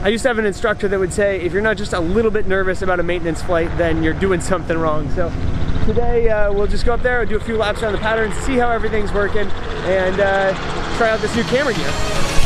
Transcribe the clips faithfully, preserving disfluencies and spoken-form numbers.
I used to have an instructor that would say, if you're not just a little bit nervous about a maintenance flight, then you're doing something wrong. So today uh, we'll just go up there and do a few laps around the pattern, see how everything's working, and uh, try out this new camera gear.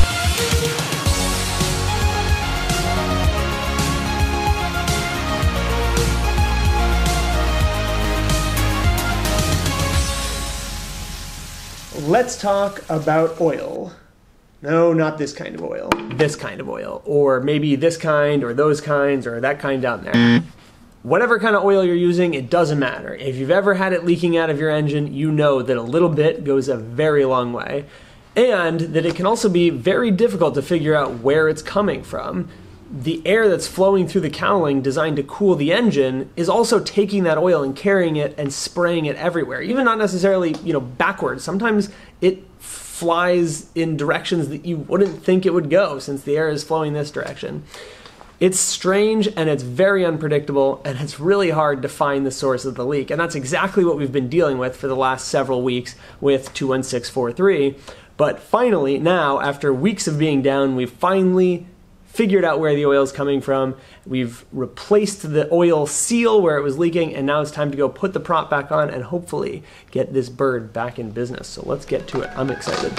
Let's talk about oil. No, not this kind of oil. This kind of oil. Or maybe this kind, or those kinds, or that kind down there. Whatever kind of oil you're using, it doesn't matter. If you've ever had it leaking out of your engine, you know that a little bit goes a very long way. And that it can also be very difficult to figure out where it's coming from. The air that's flowing through the cowling designed to cool the engine is also taking that oil and carrying it and spraying it everywhere. Even not necessarily, you know, backwards. Sometimes it flies in directions that you wouldn't think it would go since the air is flowing this direction. It's strange and it's very unpredictable, and it's really hard to find the source of the leak. And that's exactly what we've been dealing with for the last several weeks with two one six four three. But finally, now, after weeks of being down, we've finally figured out where the oil is coming from. We've replaced the oil seal where it was leaking, and now it's time to go put the prop back on and hopefully get this bird back in business. So let's get to it. I'm excited.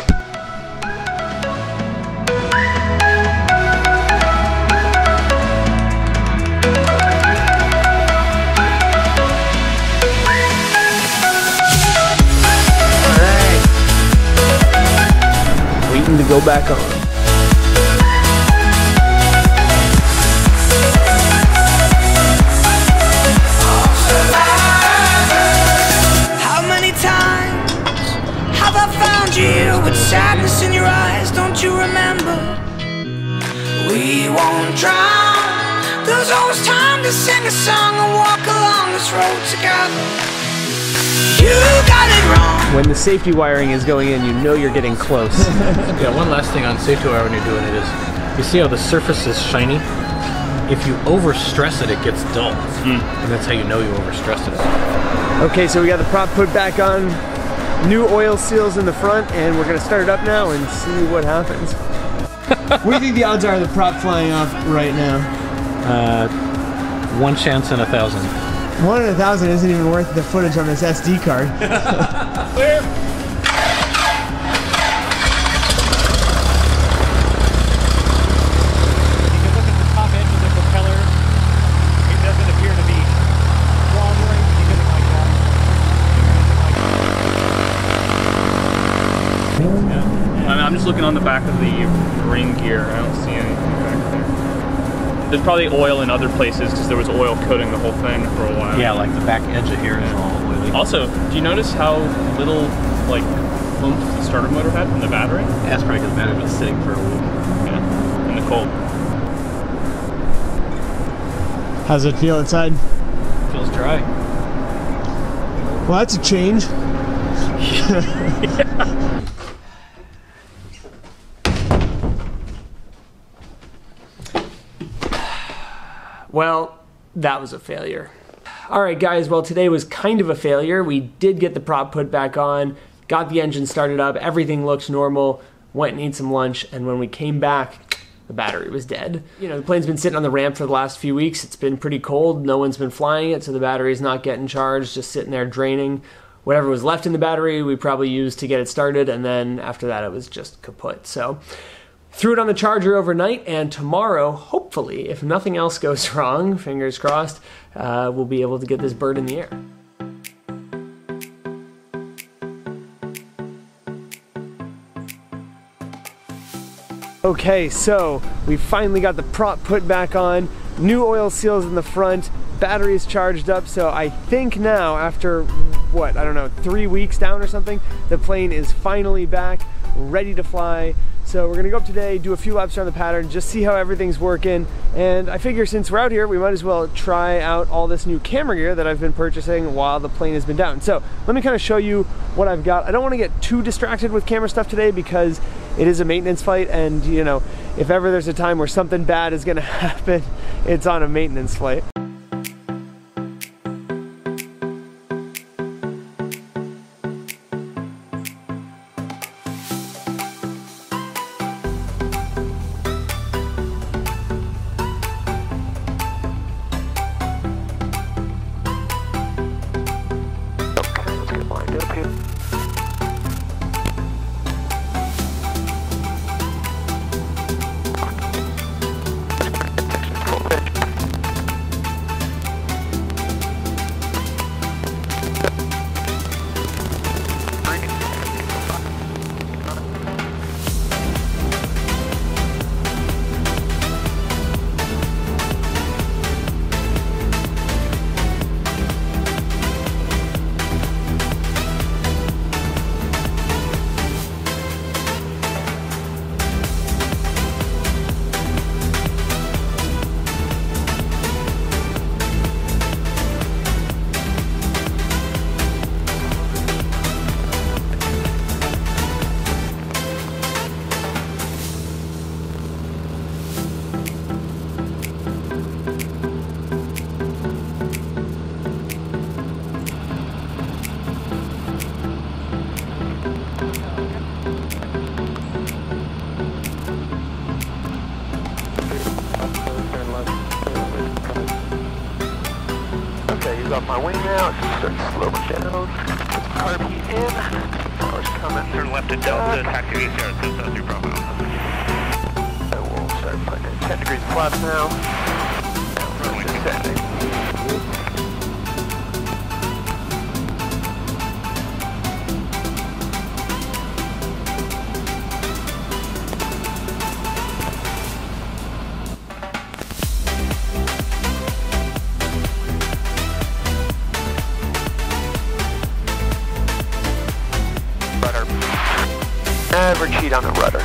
All right. Waiting to go back on. With sadness in your eyes, don't you remember? We won't drown. There's always time to sing a song and walk along this road together. You got it wrong. When the safety wiring is going in, you know you're getting close. Yeah, one last thing on safety wire when you're doing it is, you see how the surface is shiny? If you overstress it, it gets dull. Mm. And that's how you know you overstressed it. Okay, so we got the prop put back on. New oil seals in the front, and we're gonna start it up now and see what happens. What do you think the odds are of the prop flying off right now? Uh, one chance in a thousand. One in a thousand isn't even worth the footage on this S D card. Clear. I'm just looking on the back of the ring gear. I don't see anything back there. There's probably oil in other places because there was oil coating the whole thing for a while. Yeah, like the back edge of here is all oily. Also, do you notice how little like oomph the starter motor had from the battery? Yeah, that's probably because the battery was sitting for a week. Yeah, in the cold. How's it feel inside? Feels dry. Well, that's a change. Yeah. Well, that was a failure. All right, guys, well, today was kind of a failure. We did get the prop put back on, got the engine started up, everything looked normal, went and ate some lunch, and when we came back, the battery was dead. You know, the plane's been sitting on the ramp for the last few weeks. It's been pretty cold. No one's been flying it, so the battery's not getting charged, just sitting there draining. Whatever was left in the battery, we probably used to get it started, and then after that, it was just kaput. So threw it on the charger overnight, and tomorrow, hopefully, if nothing else goes wrong, fingers crossed, uh, we'll be able to get this bird in the air. Okay, so we finally got the prop put back on, new oil seals in the front, battery is charged up, so I think now, after, what, I don't know, three weeks down or something, the plane is finally back, ready to fly. So we're gonna go up today, do a few laps around the pattern, just see how everything's working. And I figure since we're out here, we might as well try out all this new camera gear that I've been purchasing while the plane has been down. So let me kind of show you what I've got. I don't wanna get too distracted with camera stuff today because it is a maintenance flight, and you know, if ever there's a time where something bad is gonna happen, it's on a maintenance flight. Ease off my wing now. Start to slow it down. R P in. Power's coming. Turn left at Delta, taxi east here, two seven three Bravo. I will start putting in ten degrees plus now. Now we're descending. Never cheat on the rudder.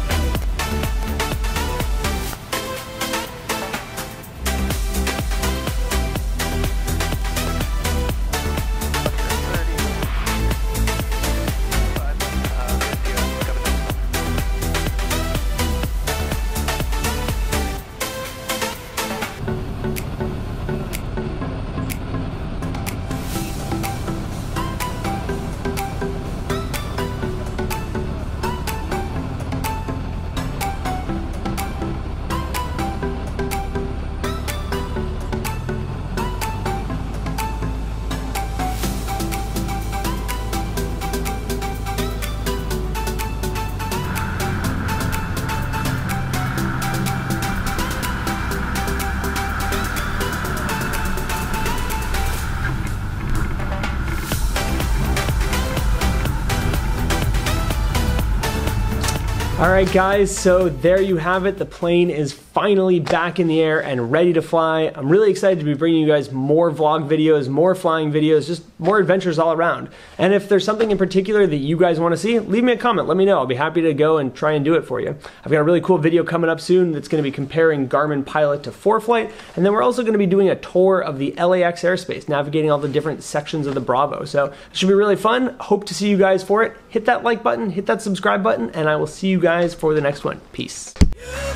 All right, guys, so there you have it. The plane is finally back in the air and ready to fly. I'm really excited to be bringing you guys more vlog videos, more flying videos, just more adventures all around. And if there's something in particular that you guys want to see, leave me a comment. Let me know. I'll be happy to go and try and do it for you. I've got a really cool video coming up soon that's going to be comparing Garmin Pilot to ForeFlight. And then we're also going to be doing a tour of the L A X airspace, navigating all the different sections of the Bravo. So it should be really fun. Hope to see you guys for it. Hit that like button, hit that subscribe button, and I will see you guys for the next one. Peace.